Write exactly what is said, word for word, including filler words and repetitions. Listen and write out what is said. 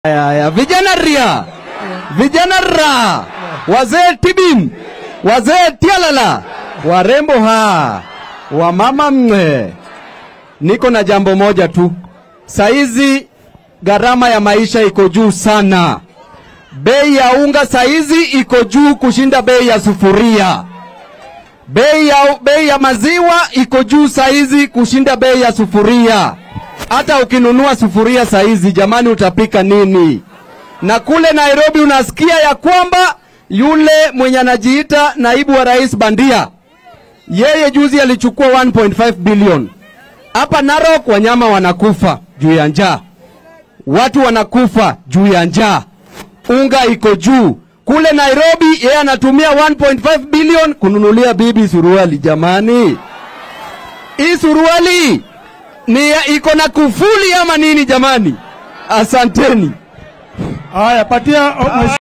Ya, ya. Vijana ria, vijana ra, wazee tibim, wazee tialala, warembo ha, wamama mwe. Niko na jambo moja tu. Saizi gharama ya maisha iko juu sana. Bei ya unga saizi iko juu kushinda bei ya sufuria. Bei ya, bei ya maziwa iko juu saizi kushinda bei ya sufuria. Hata ukinunua sufuria saizi, jamani, utapika nini? Na kule Nairobi unasikia ya kwamba yule mwenye anajiita naibu wa rais bandia, yeye juzi alichukua one point five billion. Hapa Narok wanyama wanakufa juu ya njaa, watu wanakufa juu ya njaa, unga iko juu. Kule Nairobi yeye anatumia one point five billion kununulia bibi suruali. Jamani, hii suruali ni iko na kufuli ama nini jamani? Asanteni. Haya, patia